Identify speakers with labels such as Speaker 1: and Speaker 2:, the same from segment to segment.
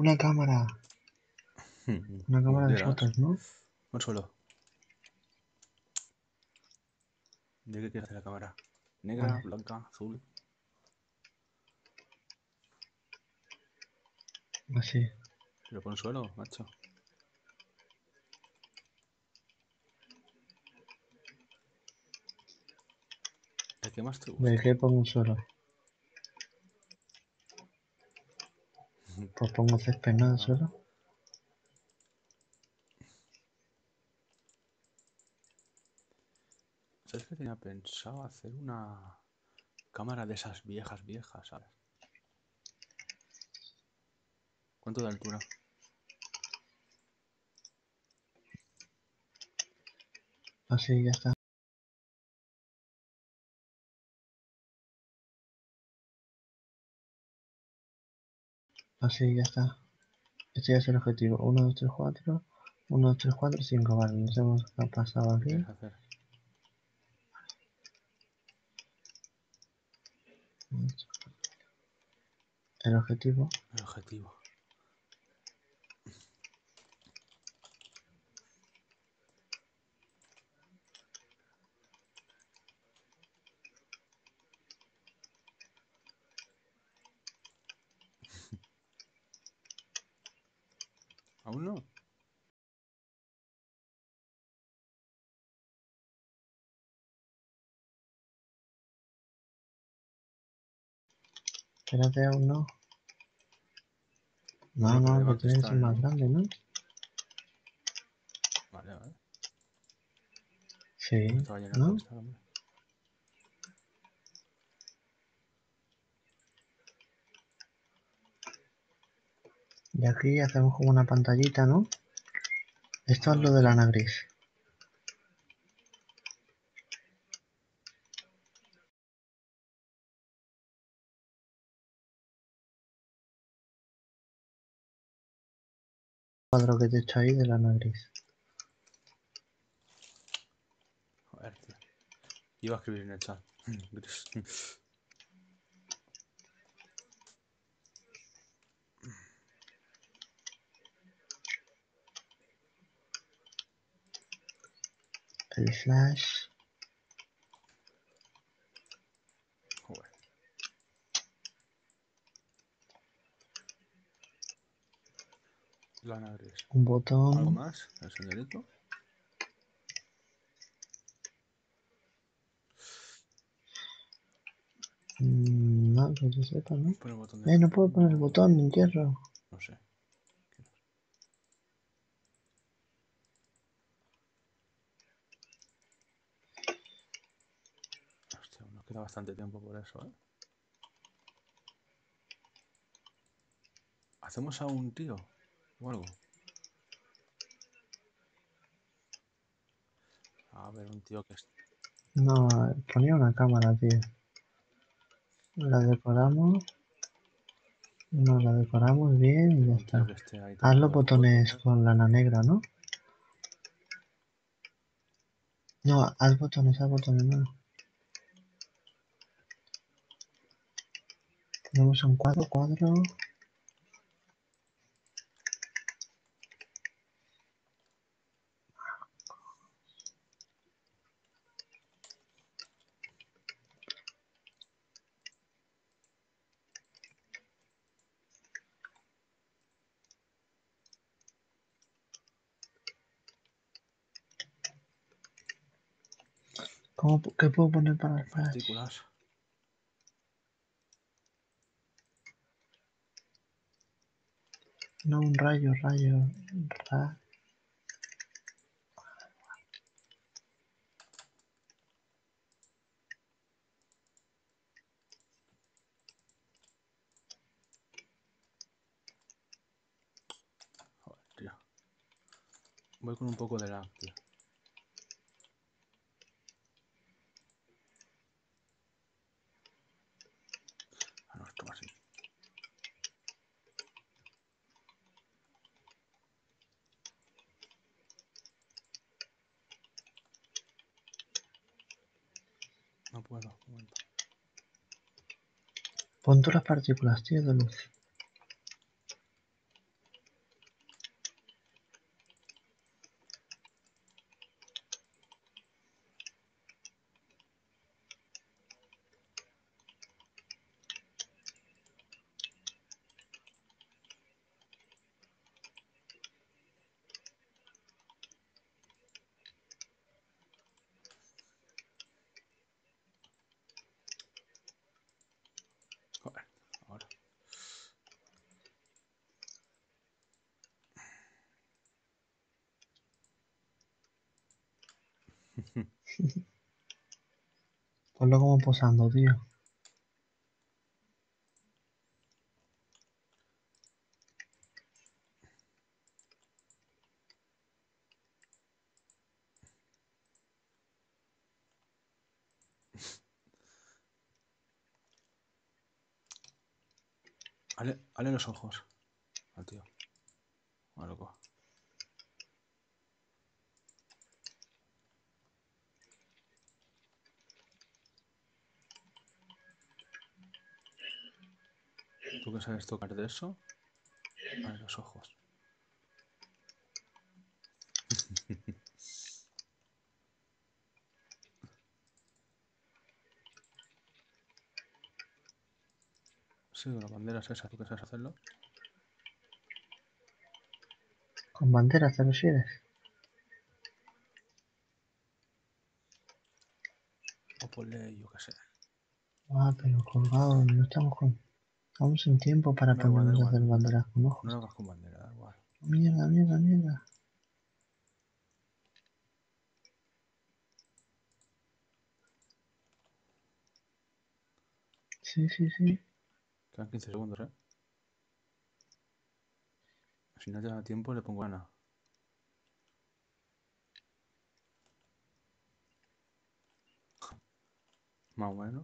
Speaker 1: Una cámara. Una cámara de fotos, ¿no?
Speaker 2: Un suelo. ¿De qué quieres hacer la cámara? ¿Negra,
Speaker 1: Vale.
Speaker 2: blanca, azul?
Speaker 1: Así.
Speaker 2: ¿Pero por un suelo, macho? ¿El que más te
Speaker 1: ¿De
Speaker 2: guste?
Speaker 1: qué pongo un suelo? Pues pongo césped, ¿no? De suelo.
Speaker 2: ¿Sabes que tenía pensado hacer una cámara de esas viejas, ¿sabes? ¿Cuánto de altura?
Speaker 1: Así, ya está. Así, ya está. Este ya es el objetivo. 1, 2, 3, 4. 1, 2, 3, 4, 5. Vale, nos hemos pasado
Speaker 2: ¿Qué
Speaker 1: aquí.
Speaker 2: quieres hacer?
Speaker 1: El objetivo.
Speaker 2: El objetivo. ¿Aún no?
Speaker 1: Espérate, aún no. No,
Speaker 2: Bueno, pero
Speaker 1: no,
Speaker 2: debe
Speaker 1: que tiene que ser
Speaker 2: cristal,
Speaker 1: más
Speaker 2: ¿no?
Speaker 1: grande, ¿no?
Speaker 2: Vale, vale.
Speaker 1: Sí,
Speaker 2: Estaba lleno de
Speaker 1: ¿no?
Speaker 2: cristal, hombre.
Speaker 1: Y aquí hacemos como una pantallita, ¿no? Esto es lo del
Speaker 2: Tío.
Speaker 1: anagris. Cuadro que te he hecho ahí del anagris.
Speaker 2: Joder, tío. Iba a escribir en el chat. Gris.
Speaker 1: El flash.
Speaker 2: Joder. Lana gris.
Speaker 1: Un
Speaker 2: ¿Algo
Speaker 1: botón.
Speaker 2: más? ¿El señorito?
Speaker 1: No, que yo sepa, ¿no?
Speaker 2: Pon el botón de
Speaker 1: No puedo poner el
Speaker 2: tiempo.
Speaker 1: botón, me entierro.
Speaker 2: No sé. Hostia, nos queda bastante tiempo por eso, ¿eh? ¿Hacemos a un tío? ¿O algo? A ver, un tío que es...
Speaker 1: No, ponía una cámara, tío. La decoramos. No, la decoramos bien y ya
Speaker 2: Un tío
Speaker 1: está.
Speaker 2: que esté ahí
Speaker 1: Haz los
Speaker 2: tomando
Speaker 1: botones
Speaker 2: fotos.
Speaker 1: con lana negra, ¿no? No, haz botones, no. Tenemos un cuadro. ¿Qué puedo poner para el flash?
Speaker 2: Partículas.
Speaker 1: No, un rayo.
Speaker 2: Joder, tío. Voy con un poco de lag, tío. Ah, no, esto va así. No puedo, un momento.
Speaker 1: Pon todas las partículas, tío, de luz. Ponlo como posando, tío.
Speaker 2: Hale los ojos al tío. A loco. ¿Tú qué sabes tocar de eso? Hale los ojos. Sí, la bandera es esa. ¿Tú qué sabes hacerlo?
Speaker 1: Con banderas te refieres.
Speaker 2: O ponle, yo qué sé.
Speaker 1: Ah, pero colgado, no estamos con. Estamos en tiempo para
Speaker 2: Da igual, da
Speaker 1: ponernos a
Speaker 2: igual.
Speaker 1: hacer banderas con
Speaker 2: No
Speaker 1: ojos.
Speaker 2: lo hagas con bandera, da igual.
Speaker 1: Mierda, mierda, mierda. Sí, sí, sí.
Speaker 2: Quedan 15 segundos, ¿eh? Si no te da tiempo, le pongo Ana. Más o menos.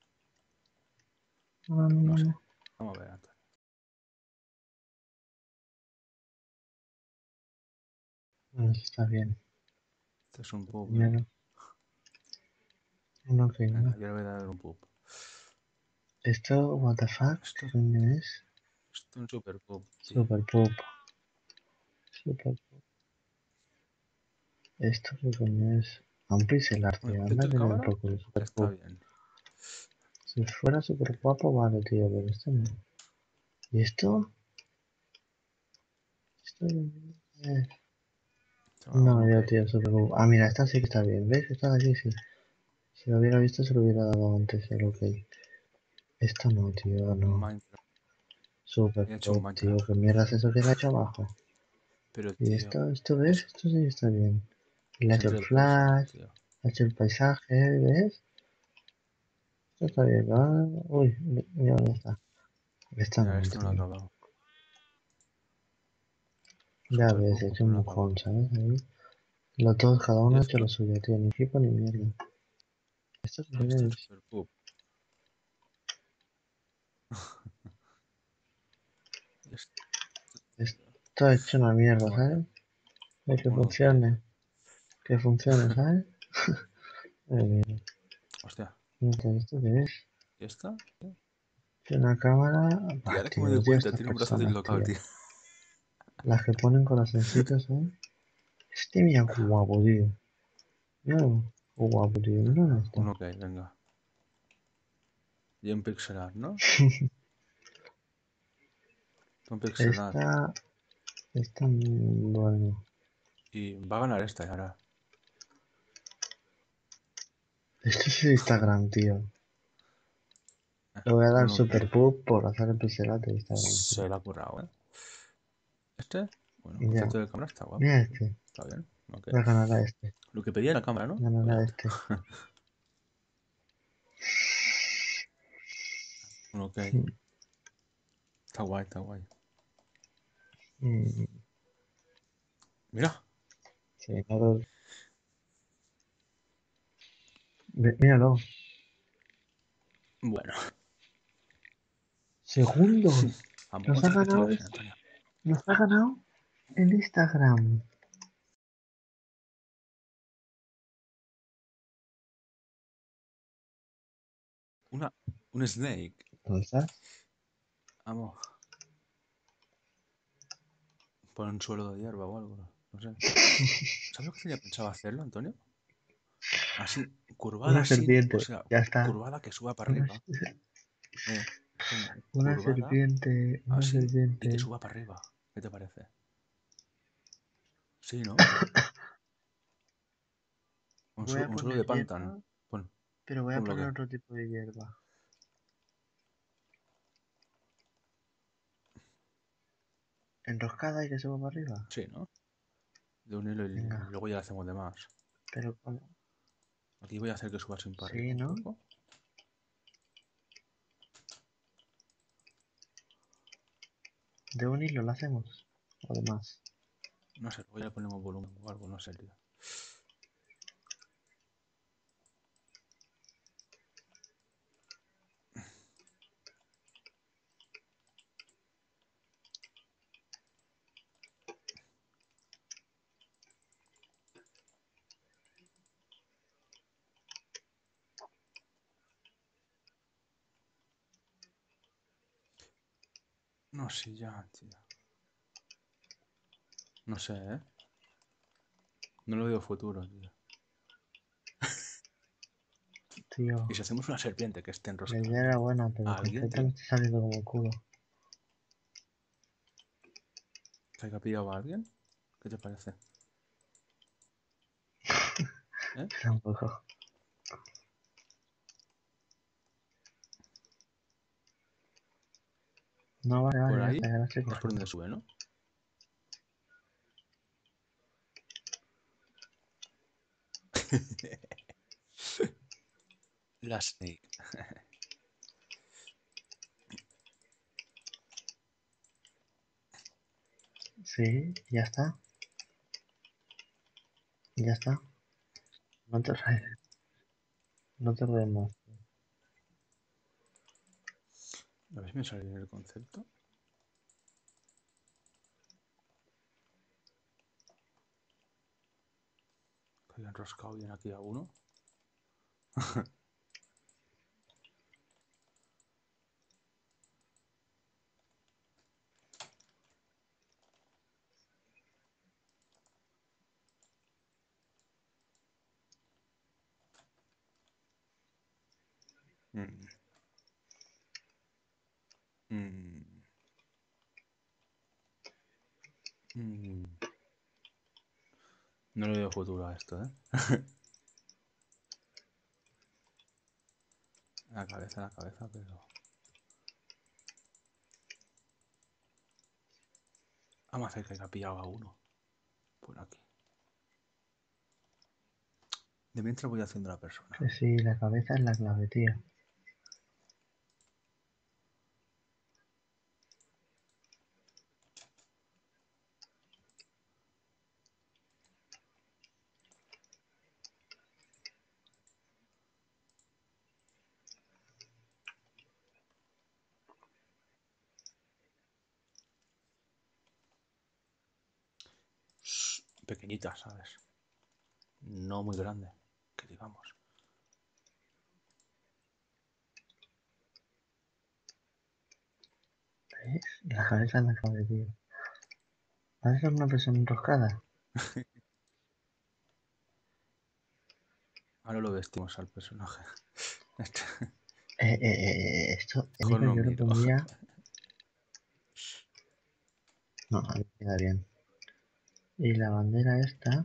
Speaker 1: No, no,
Speaker 2: No
Speaker 1: no,
Speaker 2: sé.
Speaker 1: no.
Speaker 2: Vamos a ver antes.
Speaker 1: Bueno, eso está bien.
Speaker 2: Este es un pub, ¿no?
Speaker 1: Primero. Uno que
Speaker 2: Venga,
Speaker 1: no.
Speaker 2: yo le voy a dar un pub.
Speaker 1: Esto, what the fuck,
Speaker 2: Esto,
Speaker 1: ¿qué coño es?
Speaker 2: esto es un super pub, tío.
Speaker 1: Super pop. Super pop. Esto qué coño es. A un pixel art,
Speaker 2: Bueno,
Speaker 1: tío.
Speaker 2: ¿contento
Speaker 1: Anda
Speaker 2: el
Speaker 1: que me
Speaker 2: cámara?
Speaker 1: por culo super
Speaker 2: Está
Speaker 1: pop.
Speaker 2: bien.
Speaker 1: Si fuera super guapo, vale, tío, pero esto no. ¿Y esto? Esto es.
Speaker 2: Chaval,
Speaker 1: No,
Speaker 2: un ok.
Speaker 1: yo, tío, super pop. Ah, mira, esta sí que está bien. ¿Ves? Esta de aquí sí. Si lo hubiera visto, se lo hubiera dado antes el ok. Esto no, tío, no.
Speaker 2: Minecraft.
Speaker 1: Super
Speaker 2: He hecho un
Speaker 1: pop, tío.
Speaker 2: Minecraft.
Speaker 1: ¿Qué mierda es eso que le ha hecho abajo?
Speaker 2: Pero,
Speaker 1: ¿Y
Speaker 2: tío,
Speaker 1: esto ves?
Speaker 2: es,
Speaker 1: Esto sí está bien. Le ha
Speaker 2: es
Speaker 1: hecho el
Speaker 2: entre personas,
Speaker 1: flash,
Speaker 2: tío.
Speaker 1: ha hecho el paisaje, ¿ves? Esto está bien, ¿no? Uy, mira dónde está. Esta
Speaker 2: Mira,
Speaker 1: no,
Speaker 2: este no lo ha
Speaker 1: tío.
Speaker 2: acabado.
Speaker 1: Ya
Speaker 2: Super
Speaker 1: ves,
Speaker 2: pub
Speaker 1: he hecho
Speaker 2: porque no
Speaker 1: un
Speaker 2: lo ha acabado.
Speaker 1: mojón, ¿sabes? Ahí. Los dos, cada
Speaker 2: ¿Y
Speaker 1: uno ha hecho lo
Speaker 2: esto?
Speaker 1: suyo, tío. Ni equipo ni mierda. ¿Esto qué
Speaker 2: Esto es
Speaker 1: es?
Speaker 2: super pub. Y esto,
Speaker 1: Esto ha hecho una mierda,
Speaker 2: vamos a ver.
Speaker 1: ¿sabes? De que
Speaker 2: Un ok.
Speaker 1: funcione. Que funcione, ¿sabes?
Speaker 2: Hostia.
Speaker 1: Mira, ¿esto qué es?
Speaker 2: ¿Y esta? ¿Qué?
Speaker 1: Tiene una cámara.
Speaker 2: Y
Speaker 1: Ah,
Speaker 2: ahora que me
Speaker 1: tío,
Speaker 2: doy
Speaker 1: odio a
Speaker 2: cuenta,
Speaker 1: estas
Speaker 2: tiene un brazo
Speaker 1: personas,
Speaker 2: dislocado,
Speaker 1: tío.
Speaker 2: tío.
Speaker 1: Las que ponen corazoncitos, ¿eh? Este mira qué guapo, tío. Mira qué guapo, tío. Mira
Speaker 2: Venga,
Speaker 1: dónde está.
Speaker 2: un ok, venga. Y en pixel art, ¿no? Un pixel art.
Speaker 1: Esta. Esta. Bueno.
Speaker 2: Y va a ganar esta, ahora.
Speaker 1: Esto es Instagram, tío. Le voy a dar
Speaker 2: Un ok.
Speaker 1: super pub por hacer el pixelate de Instagram, tío.
Speaker 2: Se la ha currado, ¿eh? Este, bueno,
Speaker 1: Y ya.
Speaker 2: concepto de cámara está guapo,
Speaker 1: Mira
Speaker 2: tío.
Speaker 1: este.
Speaker 2: Está bien. Ok.
Speaker 1: Voy a ganar a este.
Speaker 2: Lo que pedía la cámara, ¿no? Pues
Speaker 1: Ganar
Speaker 2: ya
Speaker 1: a
Speaker 2: está.
Speaker 1: este.
Speaker 2: Un ok. Está guay, está guay.
Speaker 1: Mm,
Speaker 2: Mira.
Speaker 1: sí, no, míralo.
Speaker 2: Bueno.
Speaker 1: Segundos.
Speaker 2: Vamos,
Speaker 1: Nos ha
Speaker 2: muchas
Speaker 1: ganado.
Speaker 2: felicidades, Antonio.
Speaker 1: Nos ha ganado el Instagram.
Speaker 2: Una, un snake.
Speaker 1: ¿Dónde estás?
Speaker 2: Vamos. Por un suelo de hierba o algo. No sé. ¿Sabes lo que tenía pensado hacerlo, Antonio? Así, curvada
Speaker 1: Una
Speaker 2: así, o
Speaker 1: serpiente.
Speaker 2: sea,
Speaker 1: Ya está.
Speaker 2: curvada que suba para
Speaker 1: Una,
Speaker 2: arriba. Antonio,
Speaker 1: una
Speaker 2: curvada
Speaker 1: serpiente. Una
Speaker 2: así y que
Speaker 1: serpiente.
Speaker 2: suba para arriba. ¿Qué te parece? Sí, ¿no?
Speaker 1: Voy a
Speaker 2: Un suelo
Speaker 1: poner
Speaker 2: de pántano.
Speaker 1: hierba,
Speaker 2: Pon,
Speaker 1: pero voy a
Speaker 2: ponlo
Speaker 1: poner
Speaker 2: que.
Speaker 1: otro tipo de hierba. Enroscada y que suba para arriba.
Speaker 2: Sí, ¿no? De un hilo y
Speaker 1: Venga,
Speaker 2: luego ya hacemos de más.
Speaker 1: pero ¿cómo?
Speaker 2: Aquí voy a hacer que suba sin para arriba
Speaker 1: Sí,
Speaker 2: un
Speaker 1: ¿no?
Speaker 2: poco.
Speaker 1: ¿De un hilo lo hacemos? ¿O de más?
Speaker 2: No sé, voy a poner volumen o algo, no sé, tío. No sé ya, tío. No sé, ¿eh? No lo veo futuro, tío.
Speaker 1: Tío,
Speaker 2: Y si hacemos una serpiente que esté
Speaker 1: la idea era
Speaker 2: enroscando
Speaker 1: buena, pero
Speaker 2: a
Speaker 1: el
Speaker 2: alguien,
Speaker 1: concepto me
Speaker 2: tío,
Speaker 1: está saliendo como culo.
Speaker 2: que haya pillado a alguien, ¿qué te parece? ¿Eh?
Speaker 1: Tampoco. No, vale,
Speaker 2: Por
Speaker 1: vale, ya
Speaker 2: ahí
Speaker 1: está, ya la estoy
Speaker 2: es por donde
Speaker 1: cogiendo.
Speaker 2: sube, ¿no? La Snake.
Speaker 1: Sí, ya está. Ya está. No te rayes. No te rayes más.
Speaker 2: A ver si me sale bien el concepto. Que haya enroscado bien aquí a uno. Mm. Mm. Mm. No le veo futuro a esto, ¿eh? La cabeza, pero... Vamos a hacer que haya pillado a uno. Por aquí. De mientras voy haciendo la persona.
Speaker 1: Que sí, la cabeza es la clave, tío.
Speaker 2: Pequeñita, ¿sabes? No muy grande, que digamos.
Speaker 1: ¿Ves? La cabeza es la clave, tío. ¿Vas a ser una persona enroscada?
Speaker 2: Ahora lo vestimos al personaje.
Speaker 1: Esto,
Speaker 2: Mejor
Speaker 1: Nico,
Speaker 2: no
Speaker 1: yo lo
Speaker 2: miro.
Speaker 1: pondría... No, a mí me queda bien. Y la bandera esta...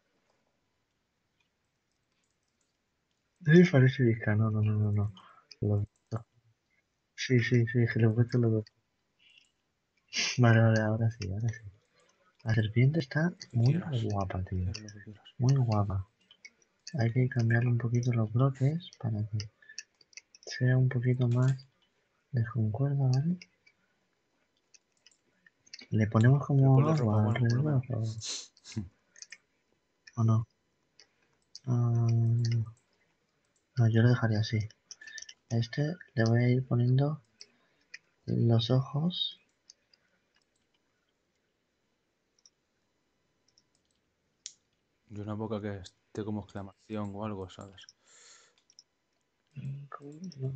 Speaker 1: Sí, parece disca. No, no, no, no, no. Lo- Sí, sí, sí, que lo he puesto los dos. Vale, vale, ahora sí, ahora sí. La serpiente está
Speaker 2: Lo que
Speaker 1: muy
Speaker 2: quieras.
Speaker 1: guapa, tío.
Speaker 2: Haz lo que quieras.
Speaker 1: Muy guapa. Hay que cambiarle un poquito los bloques para que sea un poquito más de concuerda, ¿vale? ¿Le ponemos
Speaker 2: Pero
Speaker 1: como
Speaker 2: ponle ropa
Speaker 1: agua
Speaker 2: o algo, por lo
Speaker 1: alrededor
Speaker 2: menos.
Speaker 1: o no? Ah, no, yo lo dejaría así. A este le voy a ir poniendo los ojos.
Speaker 2: Y una boca que esté como exclamación o algo, ¿sabes?
Speaker 1: No,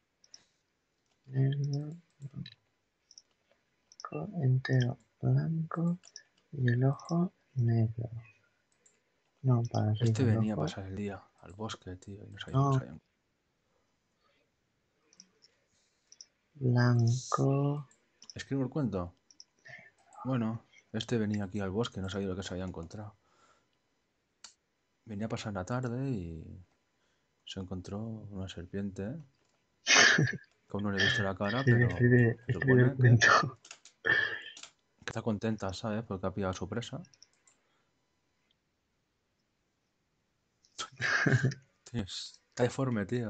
Speaker 1: negro, entero, blanco y el ojo negro. No, para
Speaker 2: Este
Speaker 1: arriba, el
Speaker 2: venía a
Speaker 1: ojo.
Speaker 2: pasar el día al bosque, tío, y no sabía dónde se
Speaker 1: No,
Speaker 2: habían.
Speaker 1: blanco.
Speaker 2: ¿Escribo el cuento? Bueno, este venía aquí al bosque, no sabía lo que se había encontrado. Venía a pasar la tarde y se encontró una serpiente, que aún no le he visto la cara,
Speaker 1: Escribe,
Speaker 2: pero
Speaker 1: escribe,
Speaker 2: se
Speaker 1: escribe el
Speaker 2: supone que
Speaker 1: cuento.
Speaker 2: está contenta, ¿sabes? Porque ha pillado su presa. Tío, está deforme, tío.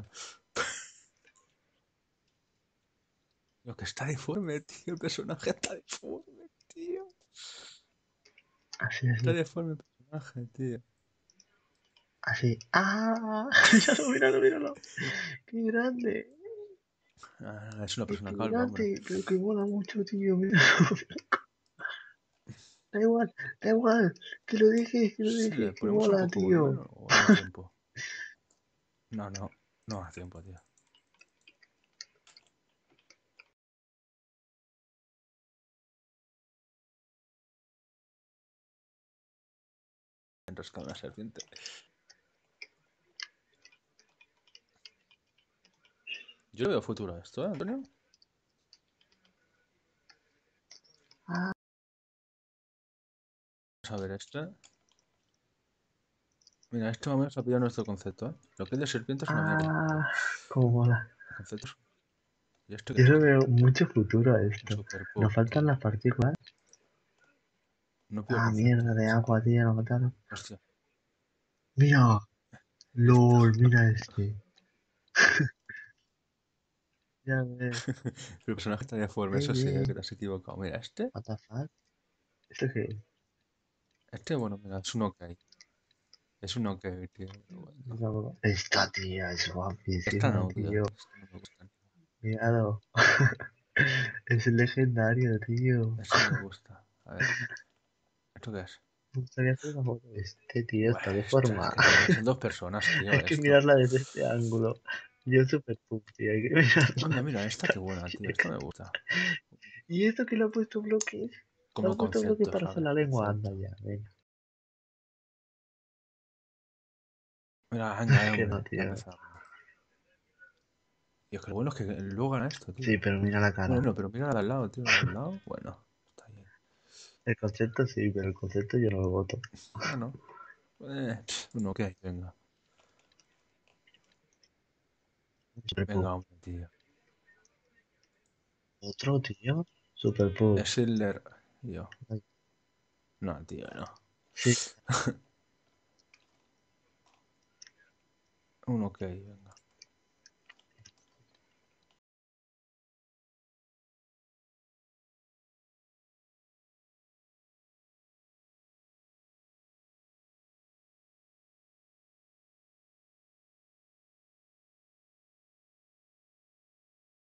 Speaker 2: Lo que está deforme, tío. El personaje está deforme, tío.
Speaker 1: Así,
Speaker 2: Está
Speaker 1: así.
Speaker 2: deforme el personaje, tío.
Speaker 1: Así. ¡Ah! Míralo, míralo, míralo. ¡Qué grande!
Speaker 2: Ah, es una
Speaker 1: ¡Qué
Speaker 2: persona calva, hombre.
Speaker 1: grande! Pero que mola mucho, tío. Míralo. Da igual, da igual. Que lo
Speaker 2: Si le
Speaker 1: dejes. Que
Speaker 2: ponemos un
Speaker 1: mola,
Speaker 2: poco
Speaker 1: tío.
Speaker 2: volumen o da tiempo. No, no. No da tiempo, tío. Enroscado una serpiente. Yo le veo futuro a esto, ¿eh, Antonio?
Speaker 1: Ah,
Speaker 2: Vamos a ver este. Mira, este más o menos ha pillado nuestro concepto, ¿eh? Lo que es de serpiente es una mierda.
Speaker 1: ah. Cómo mola.
Speaker 2: El concepto es... ¿Y esto qué
Speaker 1: Yo
Speaker 2: es,
Speaker 1: le
Speaker 2: tío?
Speaker 1: veo mucho futuro a
Speaker 2: Un
Speaker 1: esto.
Speaker 2: super
Speaker 1: Nos
Speaker 2: pub,
Speaker 1: faltan
Speaker 2: tío.
Speaker 1: las partículas.
Speaker 2: No pido
Speaker 1: Ah,
Speaker 2: concepto.
Speaker 1: mierda de agua, tío. Nos mataron.
Speaker 2: Hostia.
Speaker 1: Mira.
Speaker 2: Esto.
Speaker 1: LOL, mira este. Ya ves.
Speaker 2: El personaje está deforme, eso sí, que te has equivocado. Mira, este.
Speaker 1: What the fuck? ¿Esto qué es?
Speaker 2: Este, bueno, mira, es un ok. Es un ok, tío. Pero bueno.
Speaker 1: Esta tía es
Speaker 2: Esta
Speaker 1: guapísima,
Speaker 2: no, tío.
Speaker 1: tío.
Speaker 2: Esta no me gusta.
Speaker 1: Míralo. Es legendario, tío.
Speaker 2: Esta no me gusta. A ver. ¿Esto qué es?
Speaker 1: Me gustaría hacer una foto de este tío,
Speaker 2: Buah,
Speaker 1: está
Speaker 2: esta es
Speaker 1: deformado.
Speaker 2: que también son dos personas, tío,
Speaker 1: Hay que
Speaker 2: esto.
Speaker 1: mirarla desde este ángulo. Yo super pup, tío, hay que mirarla
Speaker 2: Anda, mira, esta qué buena, tío.
Speaker 1: también.
Speaker 2: Esta me gusta.
Speaker 1: ¿Y esto que le ha puesto bloques? Le ha
Speaker 2: Como
Speaker 1: puesto bloques
Speaker 2: concepto,
Speaker 1: para hacer
Speaker 2: ¿sabes?
Speaker 1: la lengua, anda
Speaker 2: Concepto.
Speaker 1: ya, venga.
Speaker 2: Mira, venga,
Speaker 1: Que no,
Speaker 2: hombre. Ya
Speaker 1: tío.
Speaker 2: empezamos. Y es que lo bueno es que luego gana esto, tío.
Speaker 1: Sí, pero mira la
Speaker 2: Bueno,
Speaker 1: cara.
Speaker 2: no, pero mira la de al lado, tío. La de al lado, bueno, está bien.
Speaker 1: El concepto sí, pero el concepto yo no lo voto.
Speaker 2: Bueno, uno, ok, venga.
Speaker 1: Super pup.
Speaker 2: Venga, hombre, tío.
Speaker 1: Otro, tío. Super pup.
Speaker 2: Es Hitler. Yo. No, tío, no.
Speaker 1: Sí,
Speaker 2: Un ok, venga.